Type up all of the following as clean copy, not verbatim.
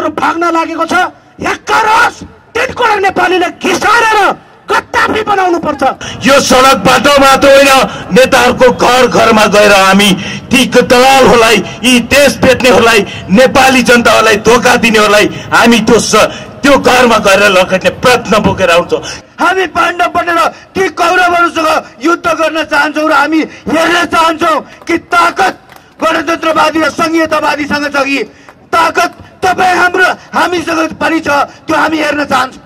भाग्न लागेको छ। यक्करोस 3 करोड नेपालीले घिसारेर गद्दाफी बनाउनु पर्छ। यो सडक बाटो मात्र होइन, नेताहरूको घर घरमा गएर हामी ती दलालहरूलाई, यी देश बेच्नेहरूलाई, नेपाली जनताहरूलाई धोका दिनेहरूलाई हामी त्यो घरमा गएर लखेट्ने प्रयत्न बोकेर आउँछौँ। हामी पाण्डव बनेर ती कौरवहरूसँग युद्ध गर्न चाहन्छौँ र हामी हेर्न चाहन्छौँ कि ताकत गणतन्त्रवादी र संघीयतावादीसँग छ कि ताकत तपाईँ हामीसँग पनि छ, त्यो हामी हेर्न चाहन्छौँ।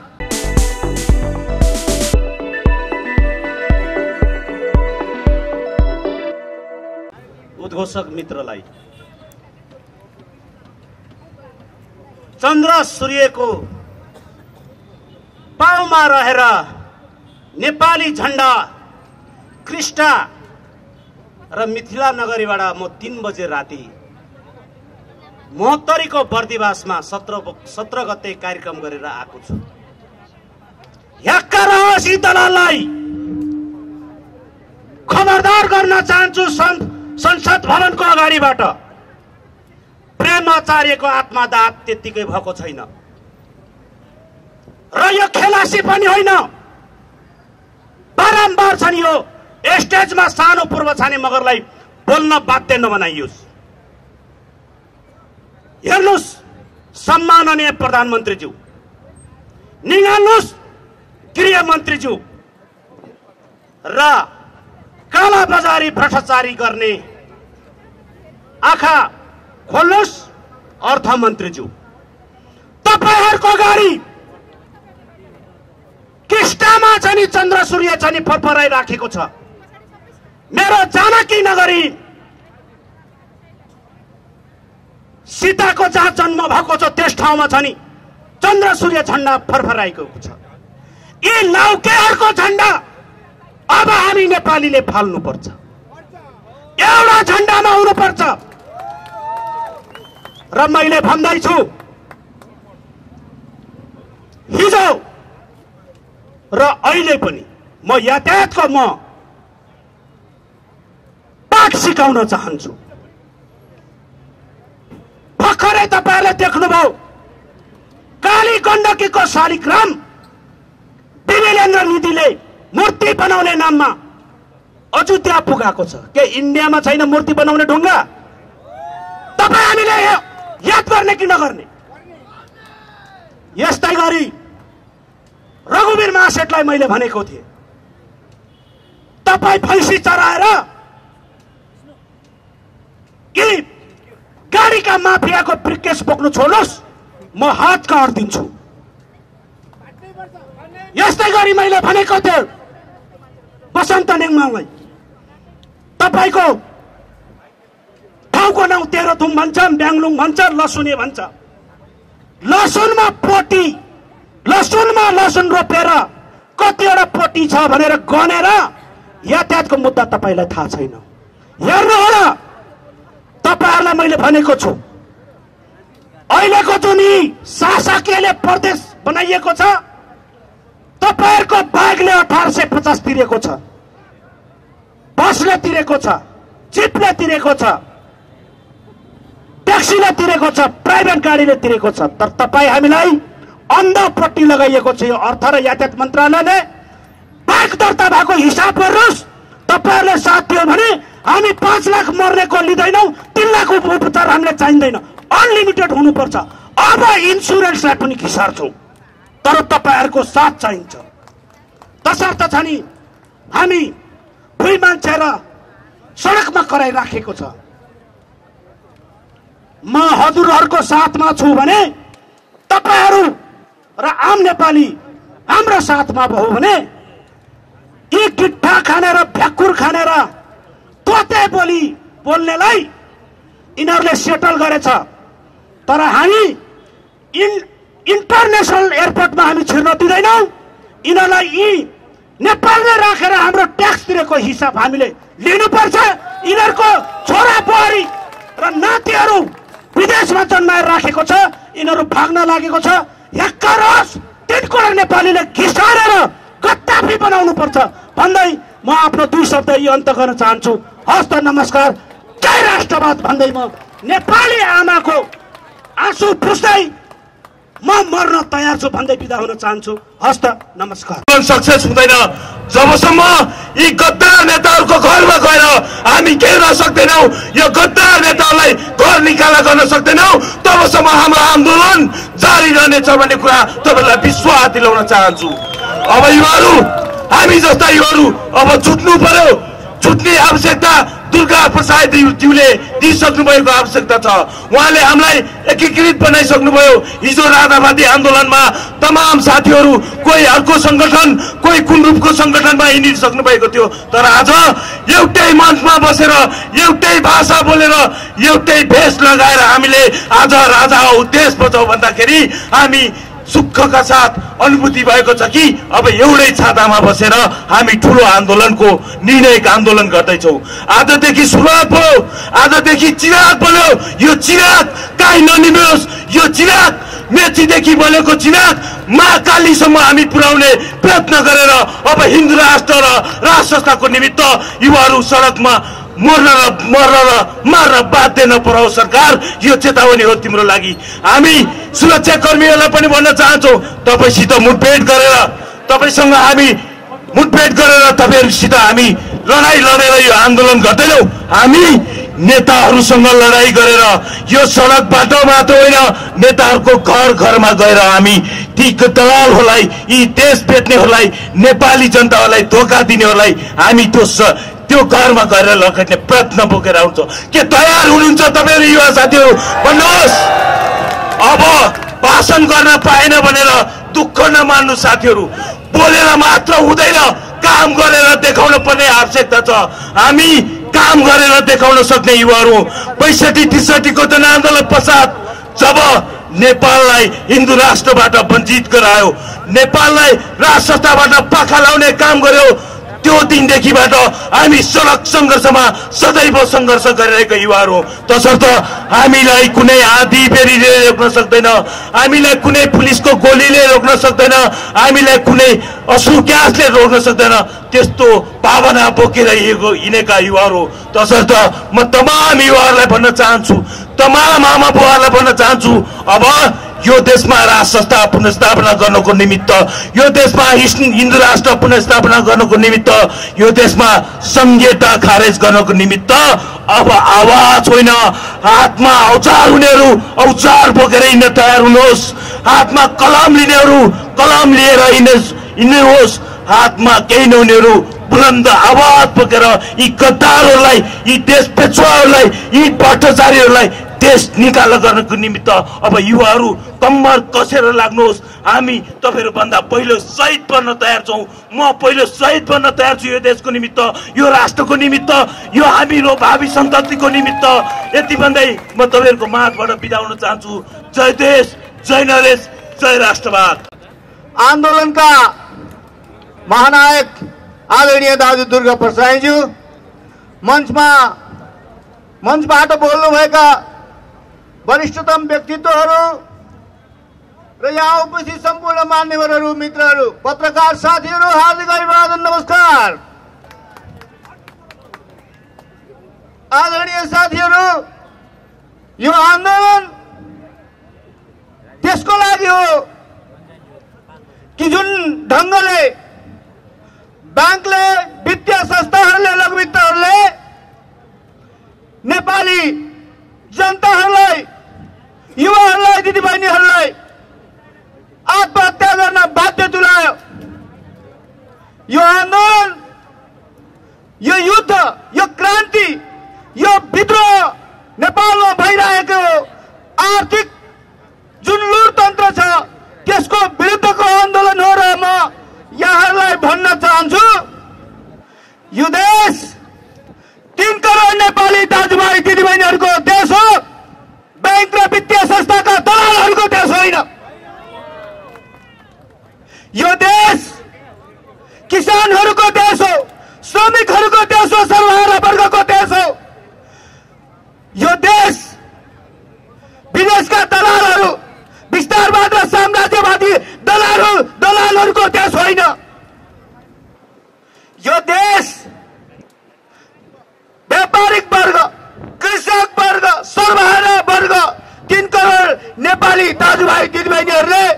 उद्घोषक मित्रलाई चन्द्र सूर्यको पाउमा रहेर नेपाली झण्डा कृष्णा र मिथिला नगरीबाट म 3 बजे राति महोत्तरीको बर्दिवासमा 17 गते कार्यक्रम गरेर आएको छु। यक्करोस यी दलाललाई खबरदार गर्न चाहन्छु। संसद भवनको अगाडिबाट प्रेम आचार्यको आत्मदाह त्यतिकै भएको छैन र यो खेलासी पनि होइन। बारम्बार छन् यो स्टेजमा सानो पूर्व छाने मगरलाई बोल्न बाध्य नबनाइयोस्। हेर्नुहोस् सम्माननीय प्रधानमन्त्रीज्यू, निगाल्नुहोस् गृहमन्त्रीज्यू र काला बजारी भ्रष्टाचारी गर्ने आँखा खोल्नुहोस् अर्थमन्त्रीज्यू। तपाईहरुको गाडी कृष्णमा छ नि चन्द्र सूर्य छ नि फरफराइ राखेको छ। मेरो जानकी नगरी सीताको जहाँ जन्म भएको छ त्यस ठाउँमा छ नि चन्द्र सूर्य झण्डा फरफराएको छ। यी लौकेहरूको झण्डा अब हामी नेपालीले फाल्नु पर्छ। एउटा झण्डामा हुनु पर्छ र मैले भन्दैछु हिजो र अहिले पनि म यातायातको पाठ सिकाउन चाहन्छु। भर्खरै तपाईहरुले देख्नुभयो काली गण्डकीको शालिग्राम विवेलेन्द्र निधिले मूर्ति बनाउने नाममा अयोध्या पुगाएको छ। के इन्डियामा छैन मूर्ति बनाउने ढुङ्गा? तपाई हामीले याद गर्ने कि नगर्ने? यस्तै गरी रघुवीर महासेठलाई मैले भनेको थिएँ, तपाई भैँसी चराएर यी गाडीका माफियाको ब्रिकेस बोक्नु छोड्नुहोस्, म हात काट्दिन्छु। यस्तै गरी मैले भनेको थिएँ बसन्त नेङमालाई, तपाईको ठाउँको नाउँ तेह्रथुम भन्छ, ब्याङलुङ भन्छ, लसुने भन्छ। लसुनमा लसुन रोपेर कतिवटा पोटी छ भनेर गनेर यातायातको मुद्दा तपाईलाई थाहा छैन। हेर्नु होला, तपाईहरुलाई मैले भनेको छु अहिलेको जुन शासकीयले प्रदेश बनाइएको छ तपाईहरुको बागले 1850 तिरेको छ, बसले तिरेको छ, जिपले तिरेको छ, ट्याक्सीले तिरेको छ, प्राइभेट गाडीले तिरेको छ। तर तपाई हामीलाई अन्धपट्टि लगाइएको छ। यो अर्थ र यातायात मन्त्रालयले बाइक दर्ता भएको हिसाब गर्नुहोस्। तपाईहरुले साथ दियो भने हामी 5 लाख मर्नेको लिँदैनौँ, 3 लाख उपचार हामीलाई चाहिँदैन, अनलिमिटेड हुनुपर्छ। अब इन्सुरेन्सलाई पनि घिसार्छौँ, तर तपाईहरुको साथ चाहिन्छ। तसर्थ छ नि हामी भुइँ मान्छे र सडकमा कराइराखेको छ। म हजुरहरुको साथमा छु भने तपाईहरु र आम नेपाली हाम्रो साथमा भयो भने यी गिट्टा खानेर भ्याकुर खानेर तोते बोली बोल्नेलाई यिनीहरूले सेटल गरेछ। तर हामी इन्टरनेसनल एयरपोर्टमा हामी छिर्न दिँदैनौँ। यिनीहरूलाई यी नेपालले राखेर हाम्रो ट्याक्स तिरेको हिसाब हामीले लिनुपर्छ। यिनीहरूको छोरा बुहारी र नातिहरू विदेशमा जन्माएर राखेको छ, यिनीहरू भाग्न लागेको छ। यक्करोस 3 करोड नेपालीले घिसारेर गद्दाफी बनाउनु पर्छ भन्दै म आफ्नो 2 शब्द यी अन्त गर्न चाहन्छु। हस्त नमस्कार, जय राष्ट्रवाद भन्दै म नेपाली आमाको आँसु पुस्दै मर्न तयार छु भन्दै बिदा हुन चाहन्छु। हस्त नमस्कार। सक्सेस हुँदैन जबसम्म यी गद्दार नेताहरूको घरमा गएर हामी घेर्न सक्दैनौँ, यो गद्दार नेताहरूलाई घर निकाला गर्न सक्दैनौँ, तबसम्म हाम्रो आन्दोलन जारी रहनेछ भन्ने कुरा तपाईँलाई विश्वास दिलाउन चाहन्छु। अब युवाहरू, हामी जस्ता युवाहरू अब छुट्नु पर्यो। छुट्ने आवश्यकता दुर्गा प्रसाद ज्यूले दिइसक्नु भएको आवश्यकता छ। उहाँले हामीलाई एकीकृत बनाइसक्नुभयो। हिजो राधावादी आन्दोलनमा तमाम साथीहरू कोही अर्को संगठन, कोही कुन रूपको संगठनमा हिँडिसक्नु भएको थियो, तर आज एउटै मञ्चमा बसेर एउटै भाषा बोलेर एउटै भेष लगाएर हामीले आज राजा हो देश बचाऊ भन्दाखेरि हामी सुखका साथ अनुभूति भएको छ कि अब एउटै छातामा बसेर हामी ठूलो आन्दोलनको निर्णायक आन्दोलन गर्दैछौँ। आजदेखि सुरुवात भयो, आजदेखि चिराग बल्यो। यो चिराग काहीँ ननिभोस्, यो चिराग मेचीदेखि बलेको चिराग महाकालीसम्म हामी पुर्याउने प्रयत्न गरेर अब हिन्दू राष्ट्र र राष्ट्र संस्थाको निमित्त युवाहरू सडकमा मर्न र मार्न बाध्य नपराओ सरकार। यो चेतावनी हो तिम्रो लागि। हामी सुरक्षा कर्मीहरूलाई पनि भन्न चाहन्छौँ, तपाईँसित मुठभेड गरेर, तपाईँसँग हामी मुठभेड गरेर तपाईँहरूसित हामी लडाई लडेर यो आन्दोलन गर्दैनौँ। हामी नेताहरूसँग लडाई गरेर यो सडक बाटोमा त होइन, नेताहरूको घर घरमा गएर हामी ती दलालहरूलाई, यी देश बेच्नेहरूलाई, नेपाली जनताहरूलाई धोका दिनेहरूलाई हामी त्यो घरमा गएर लखेट्ने प्रयत्न बोकेर आउँछ। के तयार हुनुहुन्छ तपाईँहरू युवा साथीहरू? भन्नुहोस्। अब भाषण गर्न पाएन भनेर दुःख नमान्नु साथीहरू। बोलेर मात्र हुँदैन, काम गरेर देखाउन पर्ने आवश्यकता छ। हामी काम गरेर देखाउन सक्ने युवाहरू। ६५-६३ को जनआन्दोलन पश्चात जब नेपाललाई हिन्दू राष्ट्रबाट वञ्चित गरायो, नेपाललाई राष्ट्र संस्थाबाट पाखा लाउने काम गर्यो, त्यो दिनदेखिबाट हामी सडक सङ्घर्षमा सदैव सङ्घर्ष गरिरहेका युवाहरू। तसर्थ हामीलाई कुनै आँधी बेरीले रोक्न सक्दैन, हामीलाई कुनै पुलिसको गोलीले रोक्न सक्दैन, हामीलाई कुनै अश्रु ग्यासले रोक्न सक्दैन। त्यस्तो भावना बोकेर हिँडेका युवाहरू। तसर्थ म तमाम युवाहरूलाई भन्न चाहन्छु, तमाम आमा बुवाहरूलाई भन्न चाहन्छु, अब यो देशमा राष्ट्र संस्था पुनर्स्थापना गर्नको निमित्त, यो देशमा हिन्दू राष्ट्र पुनर्स्थापना गर्नको निमित्त, यो देशमा संहिता खारेज गर्नको निमित्त अब आवाज होइन, हातमा औजार हुनेहरू औजार बोकेर हिँड्न तयार हुनुहोस्। हातमा कलम लिनेहरू कलम लिएर हिँड्नुहोस्। हातमा केही नहुनेहरू बुलन्द आवाज बोकेर यी गद्दारहरूलाई, यी देश पेचुवाहरूलाई, यी भ्रष्टाचारीहरूलाई देश निकाला गर्नको निमित्त अब युवाहरू कम्मर कसेर लाग्नुहोस्। हामी तपाईँहरू भन्दा पहिलो शहीद बन्न तयार छौँ। म पहिलो शहीद बन्न तयार छु यो देशको निमित्त, यो राष्ट्रको निमित्त, यो हाम्रो भावी सन्ततिको निमित्त। यति भन्दै म तपाईँहरूको माझबाट बिदा हुन चाहन्छु। जय देश, जय नरेश, जय राष्ट्रवाद। आन्दोलनका महानायक आदरणीय दाजु दुर्गा प्रसादज्यू, मञ्चबाट बोल्नुभएका वरिष्ठतम व्यक्तित्वहरू र यहाँ उपस्थित सम्पूर्ण मान्यवरहरू, मित्रहरू, पत्रकार साथीहरू, हार्दिक अभिवादन, नमस्कार। आदरणीय साथीहरू, यो आन्दोलन त्यसको लागि हो कि जुन ढङ्गले ब्याङ्कले, वित्तीय संस्थाहरूले, लघुवित्तहरूले नेपाली जनताहरूलाई, युवाहरूलाई, दिदीबहिनीहरूलाई आत्महत्या गर्न बाध्य तुल्यायो। यो आन्दोलन, यो युद्ध, यो क्रान्ति, यो विद्रोह नेपालमा भइरहेको आर्थिक जुन लुटतन्त्र छ त्यसको विरुद्धको आन्दोलन हो। र म यहाँहरूलाई भन्न चाहन्छु, यो देश 3 करोड नेपाली दाजुभाइ दिदीबहिनीहरूको देश हो, बैंक र वित्तीय संस्थाका दलालहरूको देश होइन। यो देश किसानहरूको देश हो, श्रमिकहरूको देश हो, सर्वहारा वर्गको देश हो। यो देश विदेशका दलालहरू, विस्तारवाद र साम्राज्यवादी दलालहरूको देश होइन। यो देश व्यापारिक वर्ग, कृषक वर्ग, सर्वहारा वर्ग, 3 करोड नेपाली दाजुभाइ दिदीबहिनीहरूले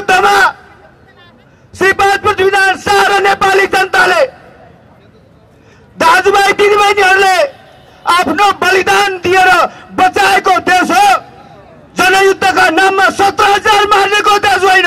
युद्धमा श्री 5 पृथ्वीनारायण शाह र नेपाली जनताले दाजुभाइ दिदीबहिनीहरूले आफ्नो बलिदान दिएर बचाएको देश हो। जनयुद्धका नाममा 17,000 मारिएको देश होइन।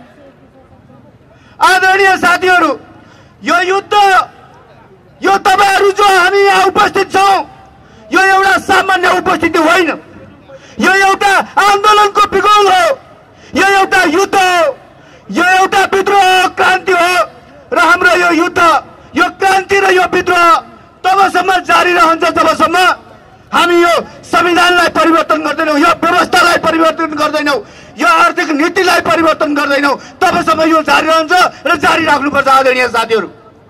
आदरणीय साथीहरू, यो युद्ध, यो तपाईहरू जो हामी यहाँ उपस्थित छौं, यो एउटा सामान्य उपस्थिति होइन। यो एउटा आन्दोलनको बिगुल हो, यो एउटा युद्ध हो, यो एउटा विद्रोह क्रान्ति हो। र हाम्रो यो युद्ध, यो क्रान्ति र यो विद्रोह तबसम्म जारी रहन्छ जबसम्म हामी यो संविधानलाई परिवर्तन गर्दैनौँ, यो व्यवस्थालाई परिवर्तन गर्दैनौँ, यो आर्थिक नीतिलाई परिवर्तन गर्दैनौँ, तबसम्म यो जारी रहन्छ र जारी राख्नुपर्छ। आदरणीय साथीहरू,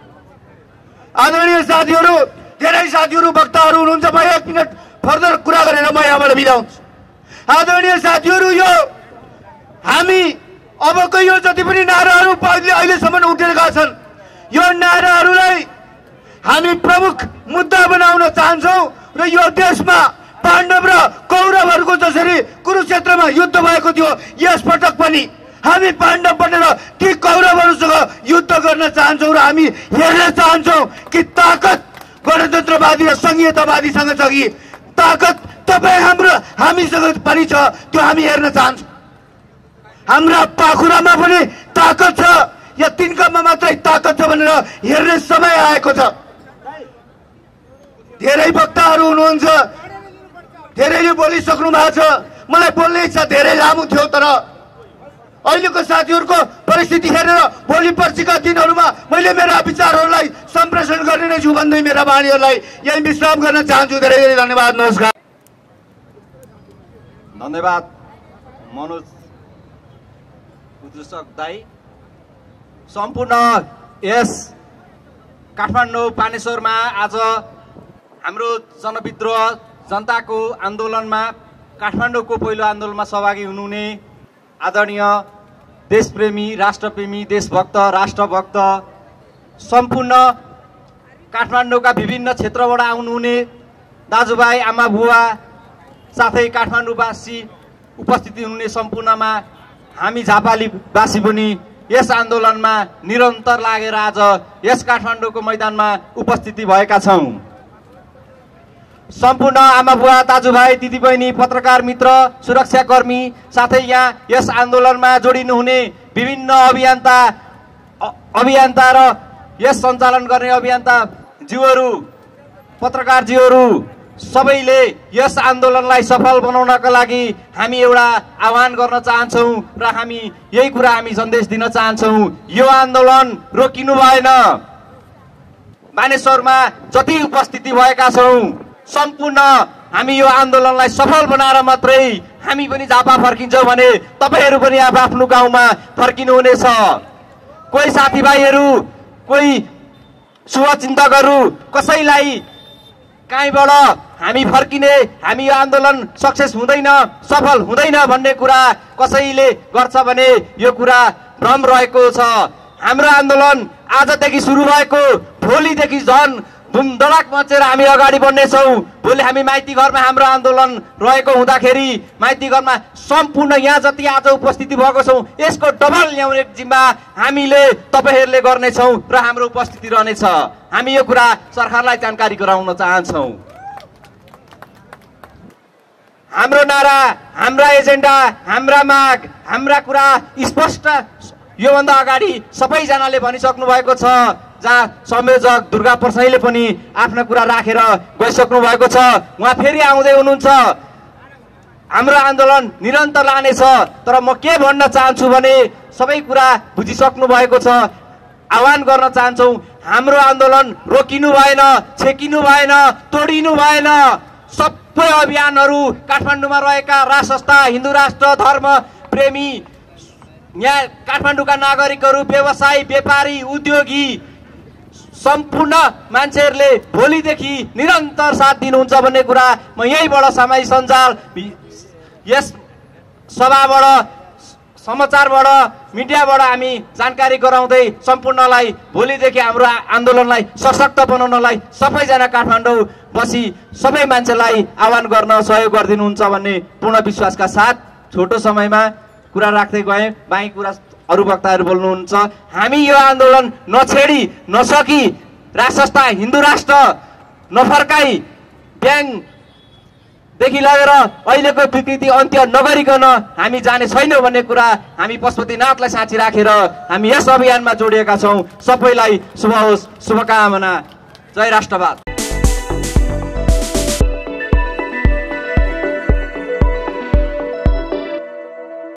धेरै साथीहरू वक्ताहरू हुनुहुन्छ। म 1 मिनट फर्दर कुरा गरेर म यहाँबाट बिदा हुन्छु। आदरणीय साथीहरू, यो हामी अबको यो जति पनि नाराहरू अहिलेसम्म उठेका छन्, यो नाराहरूलाई हामी प्रमुख मुद्दा बनाउन चाहन्छौँ र यो देशमा पाण्डव र कौरवहरूको जसरी कुरुक्षेत्रमा युद्ध भएको थियो, यसपटक पनि हामी पाण्डव बनेर ती कौरवहरूसँग युद्ध गर्न चाहन्छौँ र हामी हेर्न चाहन्छौँ कि ताकत गणतन्त्रवादी र संघीयतावादीसँग छ कि ताकत तपाईँ हामीसँग पनि छ, त्यो हामी हेर्न चाहन्छौँ। हाम्रा पाखुरामा पनि ताकत छ या तिनकामा मात्रै ताकत छ भनेर हेर्ने समय आएको छ। धेरै वक्ताहरू हुनुहुन्छ, धेरैले बोलिसक्नु भएको छ। मलाई बोल्ने इच्छा धेरै लामो थियो, तर अहिलेको साथीहरूको परिस्थिति हेरेर भोलि पर्सिका दिनहरूमा मैले मेरा विचारहरूलाई सम्प्रेषण गर्ने नै छु भन्दै मेरा वाणीहरूलाई यही विश्राम गर्न चाहन्छु। धेरै धेरै धन्यवाद। नमस्कार। धन्यवाद मनोज उद्घोषक दाई। सम्पूर्ण यस काठमाडौँ पानेश्वरमा आज हाम्रो जनविद्रोह जनताको आन्दोलनमा, काठमाडौँको पहिलो आन्दोलनमा सहभागी हुनुहुने आदरणीय देशप्रेमी, राष्ट्रप्रेमी, देशभक्त, राष्ट्रभक्त, सम्पूर्ण काठमाडौँका विभिन्न क्षेत्रबाट आउनुहुने दाजुभाइ, आमा बुवा, साथै काठमाडौँवासी उपस्थिति हुनुहुने सम्पूर्णमा हामी झापालीवासी पनि यस आन्दोलनमा निरन्तर लागेर आज यस काठमाडौँको मैदानमा उपस्थिति भएका छौँ। सम्पूर्ण आमा बुवा, दाजुभाइ, दिदीबहिनी, पत्रकार मित्र, सुरक्षाकर्मी, साथै यहाँ यस आन्दोलनमा जोडिनुहुने विभिन्न अभियन्ता र यस सञ्चालन गर्ने अभियन्ता ज्यूहरू, पत्रकार ज्यूहरू, सबैले यस आन्दोलनलाई सफल बनाउनका लागि हामी एउटा आह्वान गर्न चाहन्छौँ र हामी यही कुरा हामी सन्देश दिन चाहन्छौँ। यो आन्दोलन रोकिनु भएन। मानेश्वरमा जति उपस्थिति भएका छौँ सम्पूर्ण हामी यो आन्दोलनलाई सफल बनाएर मात्रै हामी पनि झापा फर्किन्छौँ भने तपाईहरू पनि आफ्नो गाउँमा फर्किनुहुनेछ। कोही साथीभाइहरू, कोही शुभचिन्तकहरू कसैलाई कहीँबाट हामी फर्किने, हामी यो आन्दोलन सक्सेस हुँदैन, सफल हुँदैन भन्ने कुरा कसैले गर्छ भने यो कुरा भ्रम रहेको छ। हाम्रो आन्दोलन आजदेखि सुरु भएको, भोलिदेखि झन् धुमधडाक मचेर हामी अगाडि बढ्नेछौँ। भोलि हामी माइती घरमा हाम्रो आन्दोलन रहेको हुँदाखेरि माइती घरमा सम्पूर्ण यहाँ जति आज उपस्थिति भएको छौँ यसको डबल ल्याउने जिम्मा हामीले तपाईहरूले गर्नेछौँ र हाम्रो उपस्थिति रहनेछ। हामी यो कुरा सरकारलाई जानकारी गराउन चाहन्छौँ। हाम्रो नारा, हाम्रा एजेन्डा, हाम्रा माग, हाम्रा कुरा स्पष्ट योभन्दा अगाडि सबैजनाले भनिसक्नु भएको छ। जहाँ संयोजक दुर्गा प्रसाईले पनि आफ्ना कुरा राखेर गइसक्नु भएको छ। उहाँ फेरि आउँदै हुनुहुन्छ। हाम्रो आन्दोलन निरन्तर लानेछ। तर म के भन्न चाहन्छु भने सबै कुरा बुझिसक्नु भएको छ। आह्वान गर्न चाहन्छौँ, हाम्रो आन्दोलन रोकिनु भएन, छेकिनु भएन, तोडिनु भएन। सबै अभियानहरू काठमाडौँमा रहेका राष्ट्र संस्था, हिन्दू राष्ट्र, धर्म प्रेमी, यहाँ काठमाडौँका नागरिकहरू, व्यवसायी, व्यापारी, उद्योगी, सम्पूर्ण मान्छेहरूले भोलिदेखि निरन्तर साथ दिनुहुन्छ भन्ने कुरा म यहीँबाट सामाजिक सञ्जाल, यस सभाबाट, समाचारबाट, मिडियाबाट हामी जानकारी गराउँदै सम्पूर्णलाई भोलिदेखि हाम्रो आन्दोलनलाई सशक्त बनाउनलाई सबैजना काठमाडौँ बसी सबै मान्छेलाई आह्वान गर्न सहयोग गरिदिनुहुन्छ भन्ने पूर्ण विश्वासका साथ छोटो समयमा कुरा राख्दै गएँ। बाँकी कुरा अरू वक्ताहरू बोल्नुहुन्छ। हामी यो आन्दोलन नछेडी नसकी राष्ट्र हिन्दू राष्ट्र नफर्काई ब्याङदेखि लगेर अहिलेको विकृति अन्त्य नगरिकन हामी जाने छैनौँ भन्ने कुरा हामी पशुपतिनाथलाई साँची राखेर हामी यस अभियानमा जोडिएका छौँ। सबैलाई शुभ होस्, शुभकामना। जय राष्ट्रवाद।